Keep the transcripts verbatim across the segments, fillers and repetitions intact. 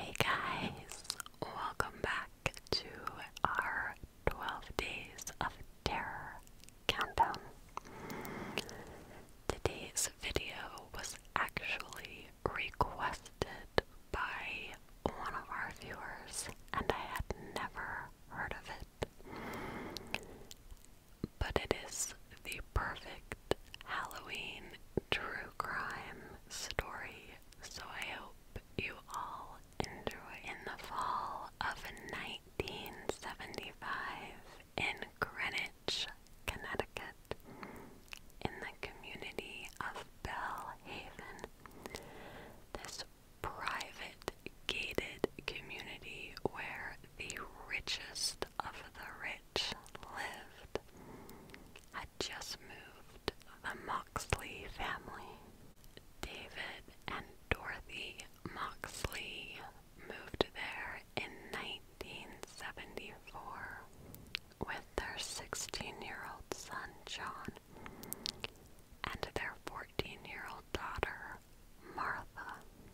Hey guys, welcome back to our twelve Days of Terror countdown. Today's video was actually requested by one of our viewers, and I had never heard of it. But it is the perfect Halloween true crime story, so I hope you all enjoy. In the fall of nineteen seventy-five in Greenwich, Connecticut, in the community of Belle Haven, this private gated community where the richest of the rich lived, had just moved the Moxley family. David and Dorothy Moxley moved there in nineteen seventy-four with their sixteen-year-old son John and their fourteen-year-old daughter Martha.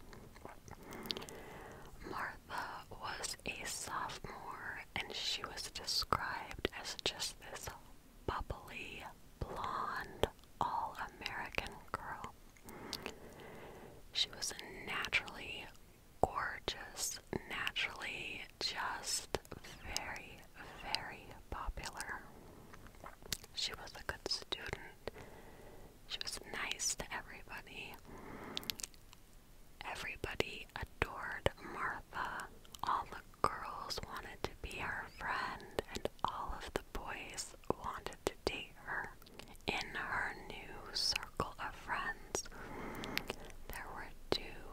Martha was a sophomore, and she was described as just this bubbly, blonde, all-American girl. She was naturally gorgeous, naturally just very, very popular. She was a good student. She was nice to everybody. Everybody adored Martha. All the girls wanted to be her friend, and all of the boys wanted to date her. In her new circle of friends, there were two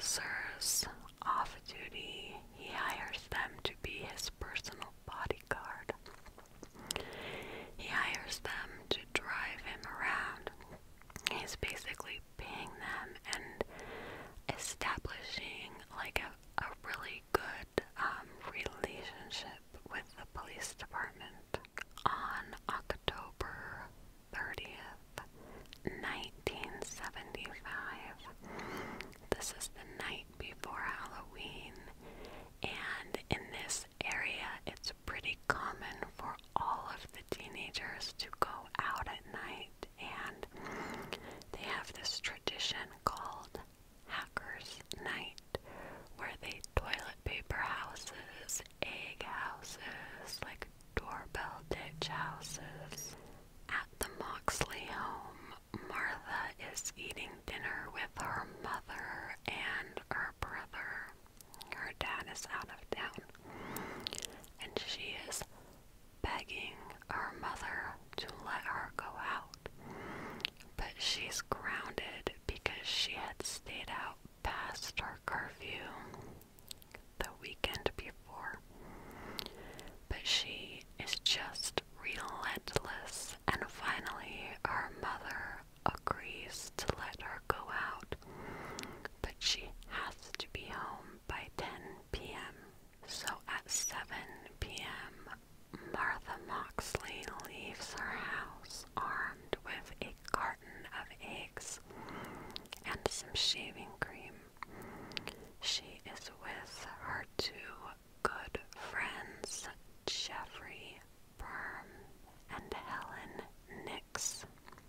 officers off duty, he hires them to be his personal bodyguard. He hires them to drive him around. He's basically paying them and establishing like a, a really good um, relationship with the police department. On October thirtieth, nineteen seventy-five, this is the night before Halloween, and in this area it's pretty common for all of the teenagers to go out at night, and they have this tradition called Hackers Night, where they toilet paper houses, egg houses, like doorbell ditch houses. At the Moxley home, Martha is eating dinner with her mother and her brother. Her dad is out of town, and she is begging her mother to let her go out, but she's grounded because she had stayed out past her curfew the weekend before. But she is just relentless, and finally her mother agrees to let her go out, but she has to be home by ten p m So at seven p m, Martha Moxley leaves her house armed with a carton of eggs and some shaving cream. She is with her two good friends, Jeffrey Berm and Helen Nix.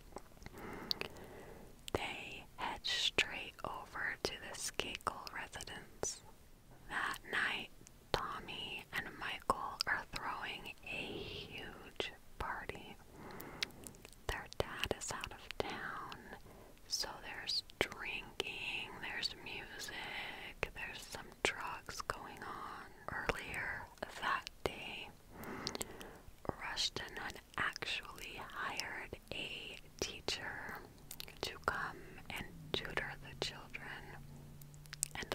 They head straight over to the Skakel residence. That night, Tommy and Michael are throwing a huge party. Their dad is out of town, so there's drinking, there's music, there's some drugs going on. Earlier that day, Rushton had actually hired a teacher to come and tutor the children, and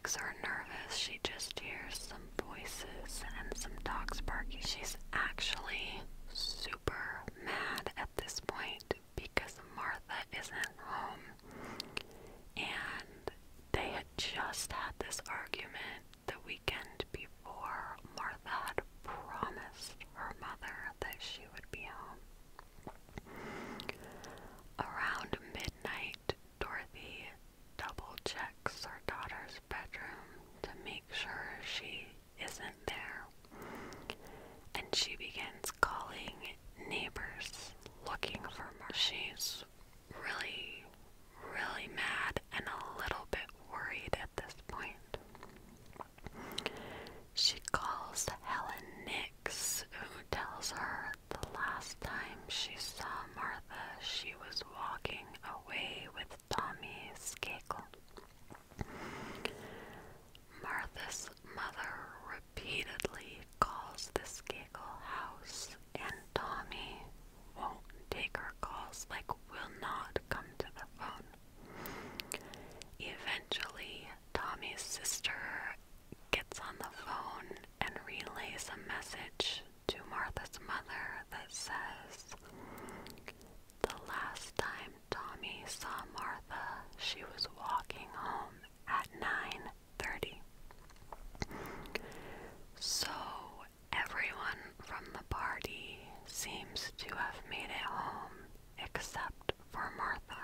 makes her nervous. She just hears some voices and some dogs barking. She's actually super mad at this point because Martha isn't home. And they had just had this argument the weekend before. Martha had promised her mother that she would be home. Around midnight, Dorothy double checks her daughter's bedroom to make sure she isn't there. And she begins calling neighbors looking for Martha. She's really, really mad and a little bit worried at this point. She calls Helen Nix, who tells her the last time she saw Martha, she was walking away with Tommy Skakel. Martha's mother repeatedly calls the Skakel house, and Tommy won't take her calls, like will not come to the phone. Eventually, Tommy's sister gets on the phone and relays a message to Martha's mother that says, the last time Tommy saw Martha, she was walking home at nine thirty. So everyone from the party seems to have made it home except for Martha.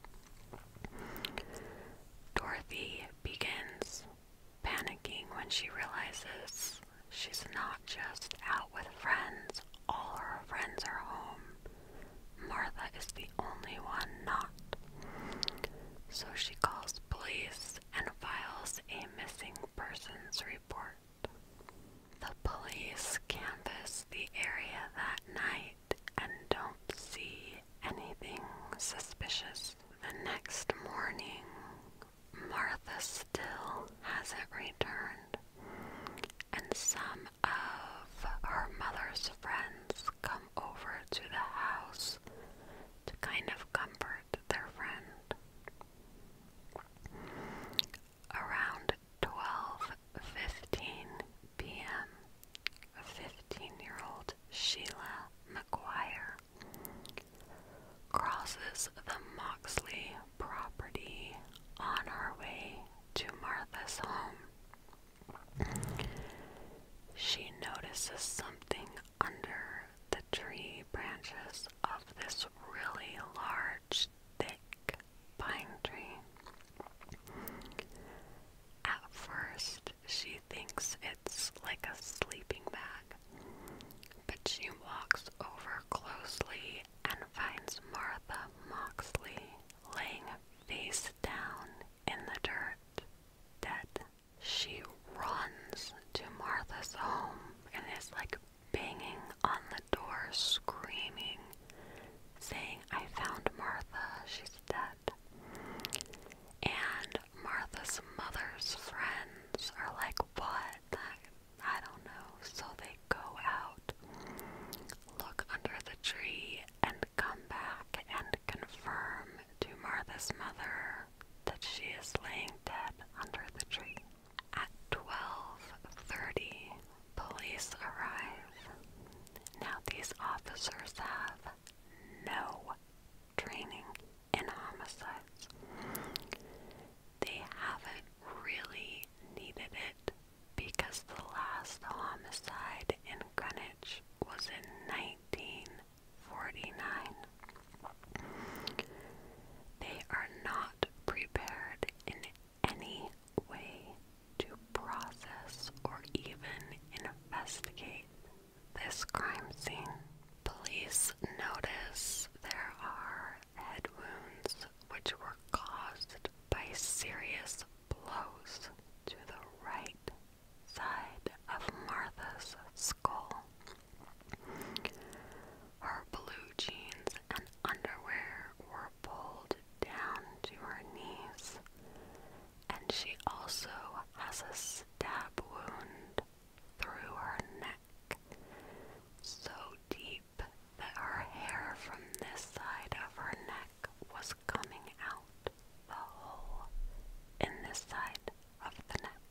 Dorothy begins panicking when she realizes she's not just out with friends, all her friends are home. Martha is the only one not. So she calls police and files a missing persons report. The police canvass the area that night and don't see anything suspicious. The next morning, Martha still hasn't returned, and some of her mother's friends come over to the house to kind of comfort their friend. Around twelve fifteen p m, fifteen-year-old Sheila McGuire crosses the Moxley property on her way to Martha's home. She notices something under the tree branches of this really large, thick pine tree. At first, she thinks it's like a sleeping bag, but she walks over closely and finds Martha Moxley laying face down in the dirt, dead. She runs to Martha's home and is like banging on the door, screaming, saying, "I found Martha, she's dead." And Martha's mother's friends are like, "What? I don't know." So they go out, look under the tree, and come back and confirm to Martha's mother that she is laying dead under the tree. At twelve thirty, police arrive. Now these officers have no training in homicides. They haven't really needed it because the last homicide in Greenwich was in nineteen forty-nine. They are not prepared in any way to process or even investigate this crime scene. Police notice there are head wounds which were caused by serious blows to the right side of Martha's skull. Her blue jeans and underwear were pulled down to her knees, and she also has a stab wound through her neck, so deep that her hair from this side of her neck was coming out the hole in this side of the neck.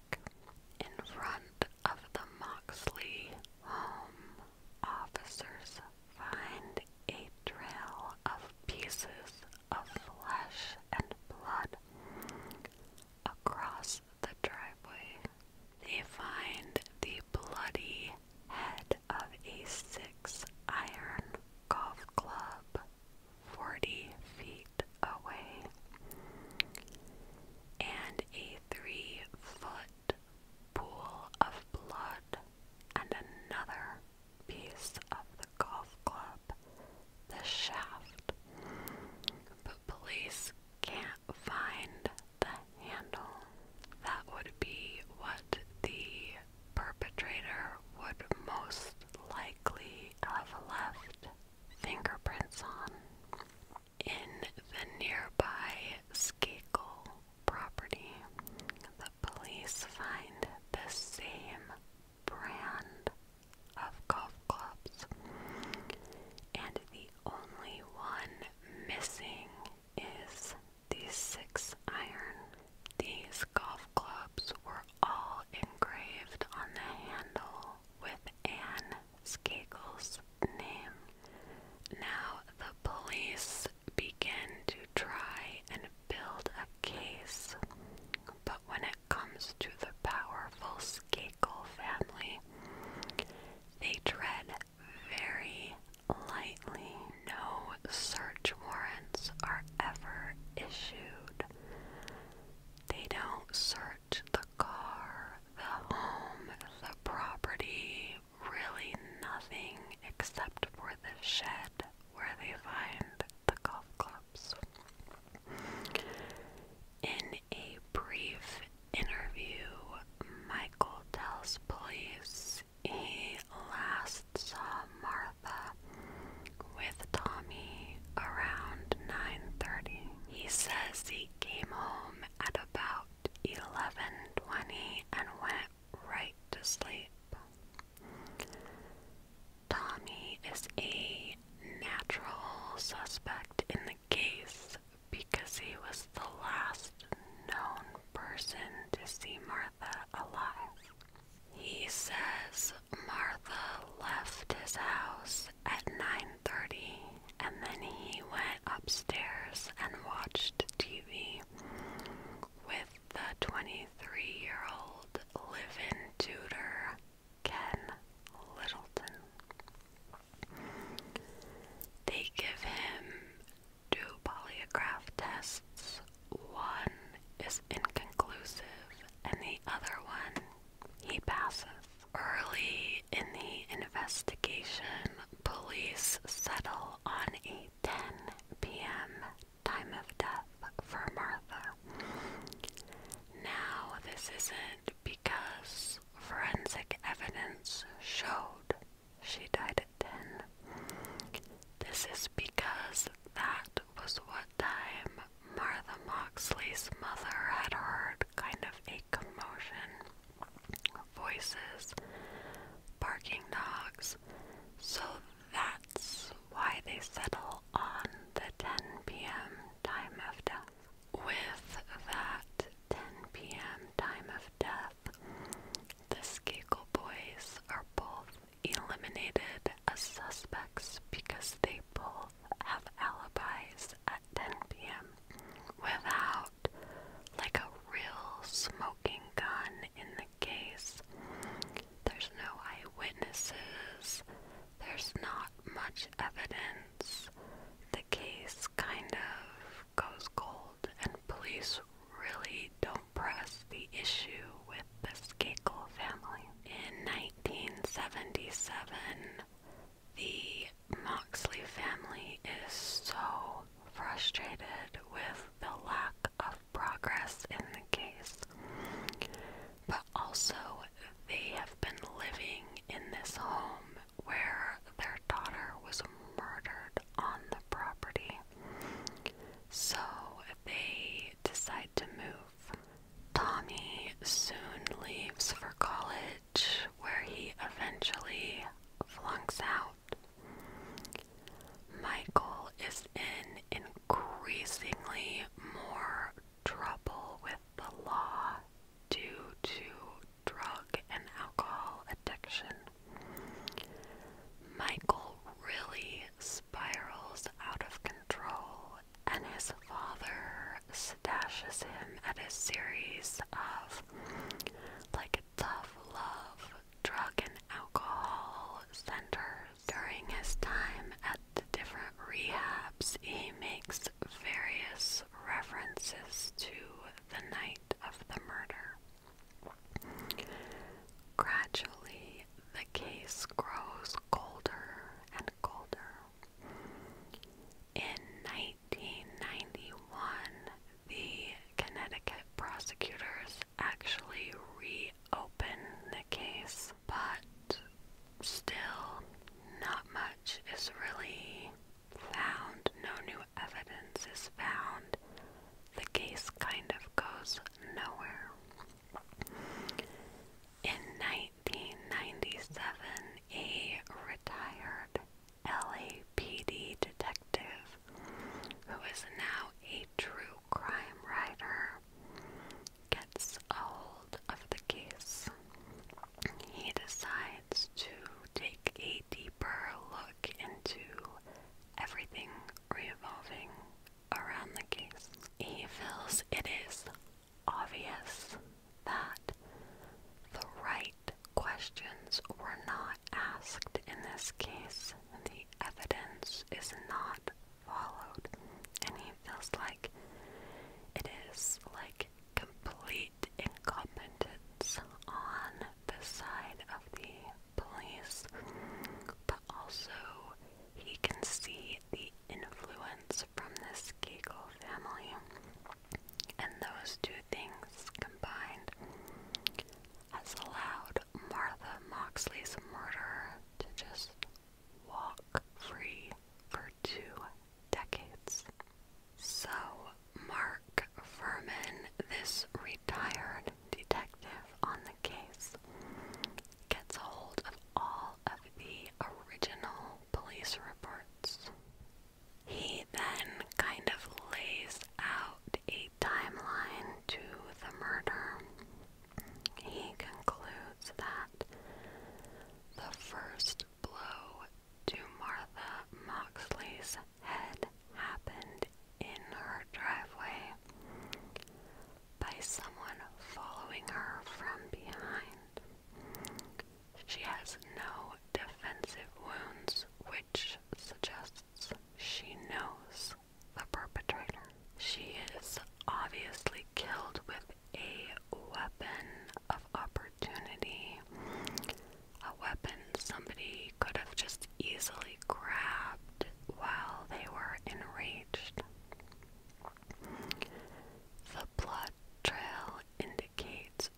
to see Martha alive. He says Martha left his house at nine thirty and then he went upstairs and watched T V with the twenty-three-year-old live-in tutor, Ken Littleton. They give him two polygraph tests. One is inconclusive and the other one he passes. Early in the investigation, police settle on a ten p.m. time of death for Martha. Now, this isn't because forensic evidence showed she died at ten. This is because that was what time Martha Moxley's mother had heard kind of a commotion. Voices, barking dogs. So that's why they settle on the ten p.m. time of death. With that ten p.m. time of death, the Skakel boys are both eliminated as suspects because they both have alibis at ten p.m. without like a real smoking gun in the case. There's no eyewitnesses. There's not much evidence. The case kind of goes cold, and police really don't press the issue with the Skakel family. In nineteen seventy-seven, the Moxley family is so frustrated with the lack of progress in the case, but also they have been living in this home where their daughter was murdered on the property, so they decide to move. Tommy soon leaves for college, where he eventually flunks out. Michael is in increasingly more trouble with the law due to drug and alcohol addiction. Michael really spirals out of control, and his father stashes him at a series of like tough love drug and alcohol centers. During his time at the different rehabs, he makes various references to the night of the murder. Gradually, the case grows colder and colder. In nineteen ninety-one, the Connecticut prosecutors actually reopen the case, but still not much is really found. No new evidence is found. The case kind of goes nowhere. In nineteen ninety-seven, a retired L A P D detective, who is now a true crime writer, gets a hold of the case. He decides to take a deeper look into everything revolving around the case. He feels it is obvious that the right questions were not asked in this case. The evidence is not followed, and he feels like it is like complete incompetence on the side of the police, but also he can see the influence from the Skakel family, and those two things combined has allowed Martha Moxley's murder to just walk free for two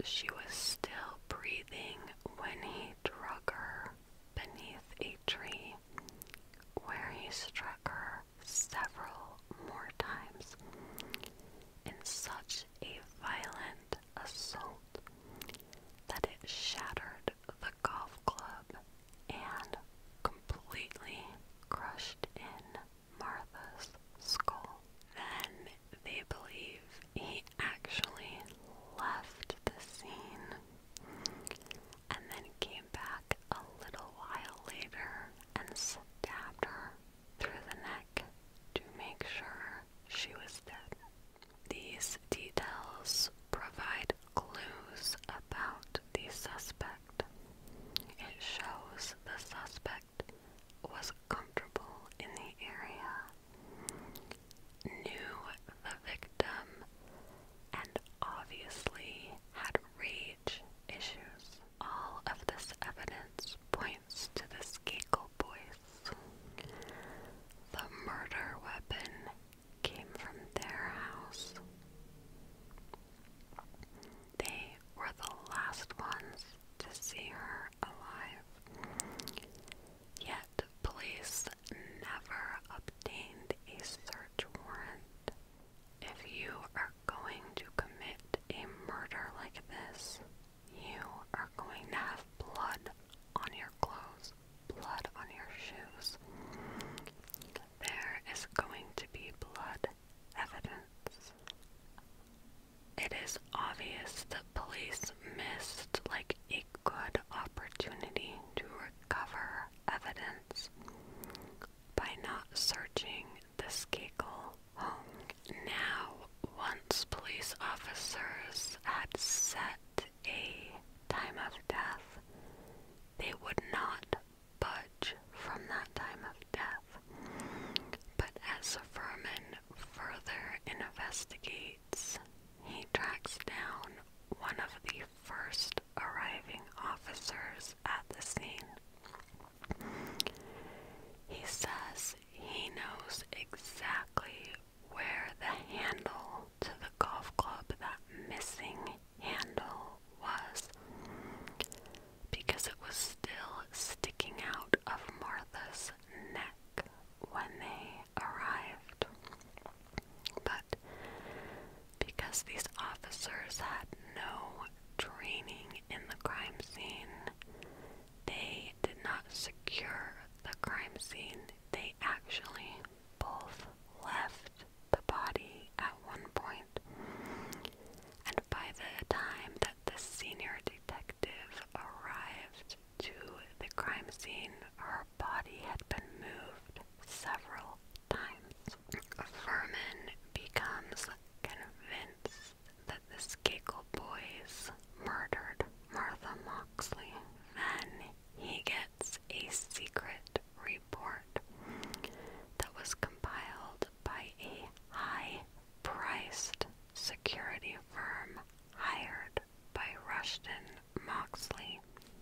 she was still breathing when he drug her beneath a tree, where he struck her several more times in such a violent assault that it shattered the golf club and completely crushed in Martha's skull. Then they believe he actually left the scene and then came back a little while later and stabbed her through the neck to make sure she was dead. These details provide clues about the suspect. It shows the suspect was comfortable in the area, knew the victim, and obviously had rage issues. All of this evidence points to the Skakel boys. The murder weapon came from their house. They were the last ones to see her alive. Yet police never obtained a search warrant. If you are going to commit a murder like this, you are going to have blood on your clothes, blood on your shoes. There is going to be blood evidence. It is obvious that police missed like a good opportunity to recover evidence by not searching the Skakel home. Now, once police officers had set a time of death, they would not budge from that time of death. But as Furman further investigates, he tracks down one of the first arriving officers at the scene. He says he knows exactly where the handle to the golf club, that missing handle, was, because it was still sticking out of Martha's neck when they arrived. But because these officers had no training in the crime scene, they did not secure the crime scene. They actually both left the body at one point. And by the time that the senior detective arrived to the crime scene, her body had been moved several times. Furman becomes convinced that the Skakel boys murdered Martha Moxley. Then he gets a secret report that was compiled by a high-priced security firm hired by Rushton Moxley.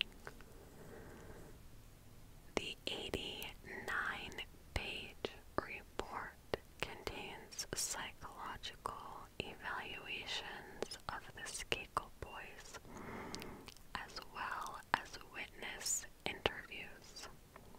The eighty-nine page report contains psychological evaluations of the Skakel boys, as well as witness interviews.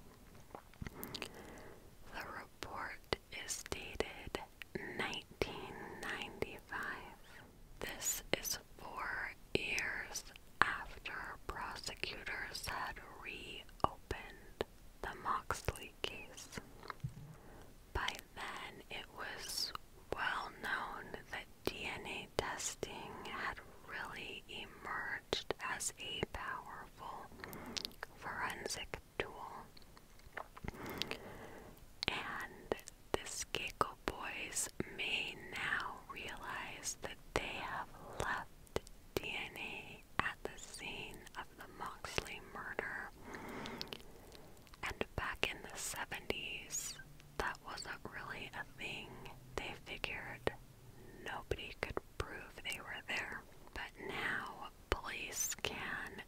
The report is dated nineteen ninety-five. This is four years after prosecutors had reopened the Moxley case. By then, it was well known that D N A testing had really emerged as a powerful forensic tool. And the Skakel boys may now realize that they have left D N A at the scene of the Moxley murder. And back in the seventies, that wasn't really a thing. They figured nobody could prove they were there. But now police can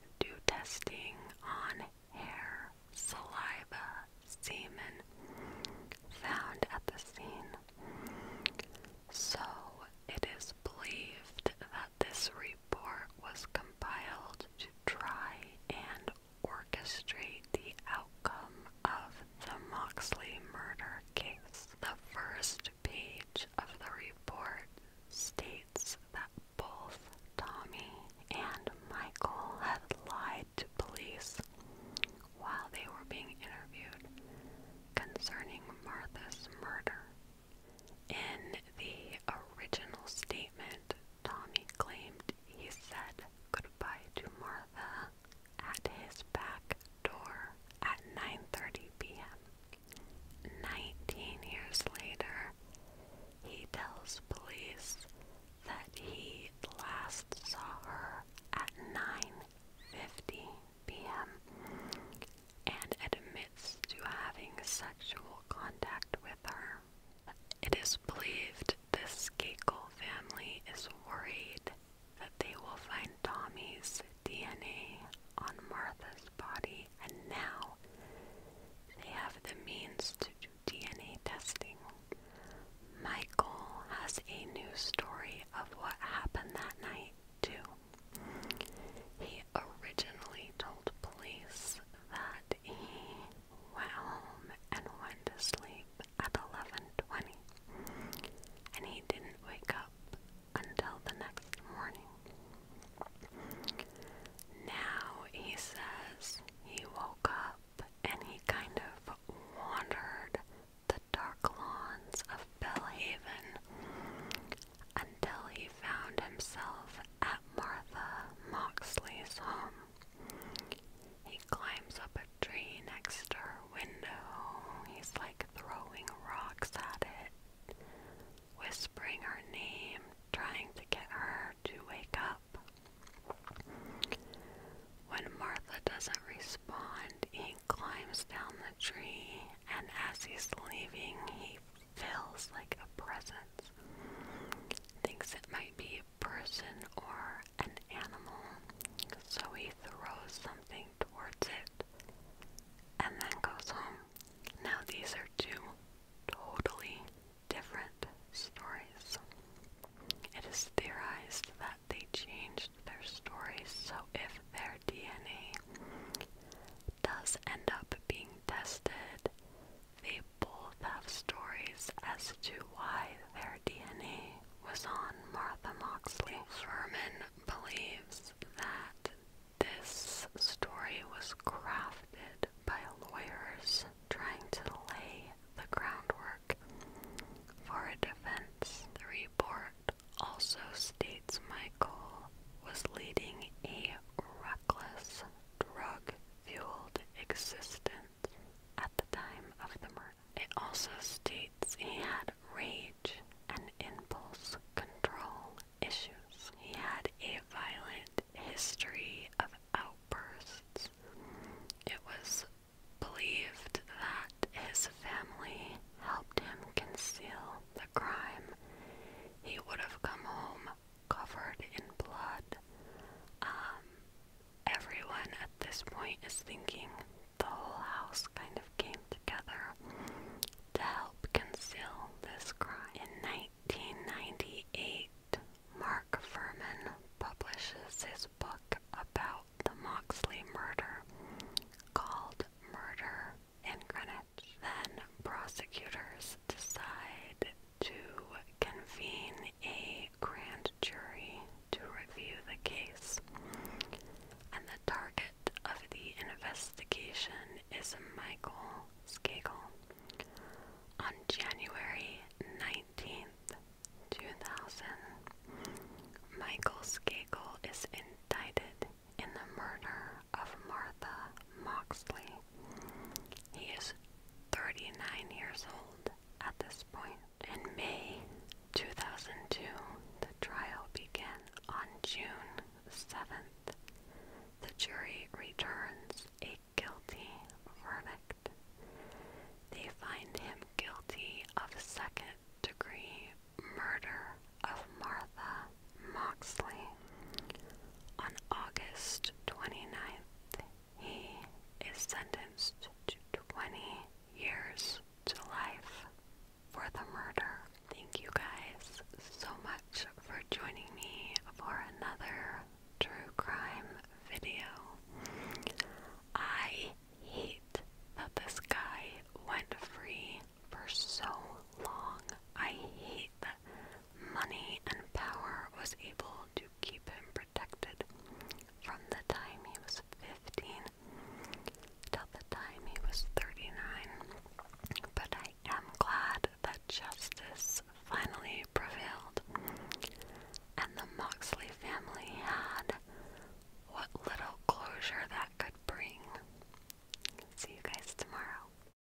sexual contact with her. It is believed the Skakel family is worried that they will find Tommy's D N A on Martha's body, and now they have the means to do D N A testing. Michael has a new story of what happened that night, too. He originally told police that he went home and went to sleep at eleven twenty, and he didn't wake up until the next morning. Now he says he woke up and he kind of wandered the dark lawns of Bellhaven until he found himself at Martha Moxley's home. He climbs up a tree next to her window. He's like throwing rocks at it, whispering her name, trying to get her to wake up. When Martha doesn't respond, he climbs down the tree, and as he's leaving, he feels like